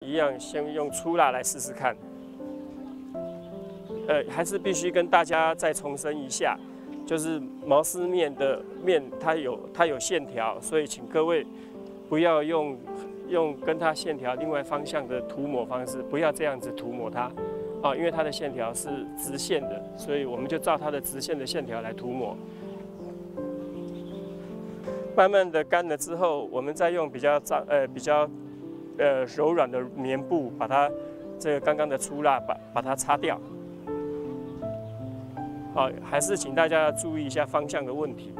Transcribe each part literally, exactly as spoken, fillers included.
一样先用粗蜡来试试看。呃，还是必须跟大家再重申一下，就是毛丝面的面它有它有线条，所以请各位不要用用跟它线条另外方向的涂抹方式，不要这样子涂抹它。 啊，因为它的线条是直线的，所以我们就照它的直线的线条来涂抹。慢慢的干了之后，我们再用比较脏呃比较呃柔软的棉布，把它这个刚刚的粗蜡把把它擦掉。好，还是请大家注意一下方向的问题。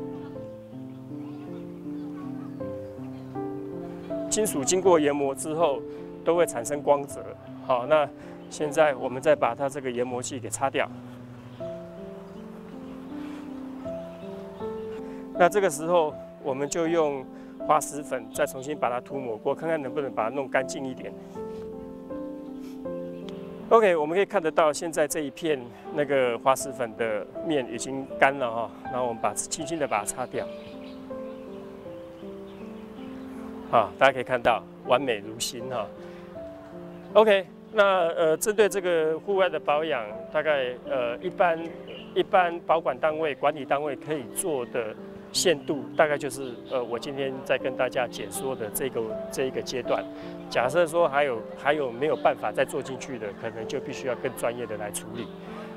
金属经过研磨之后，都会产生光泽。好，那 现在我们再把它这个研磨器给擦掉。那这个时候，我们就用滑石粉再重新把它涂抹过，看看能不能把它弄干净一点。OK， 我们可以看得到，现在这一片那个滑石粉的面已经干了哈，然后我们把轻轻的把它擦掉。好，大家可以看到完美如新哈。OK。 那呃，针对这个户外的保养，大概呃一般一般保管单位、管理单位可以做的限度，大概就是呃我今天在跟大家解说的这个这一个阶段。假设说还有还有没有办法再做进去的，可能就必须要更专业的来处理。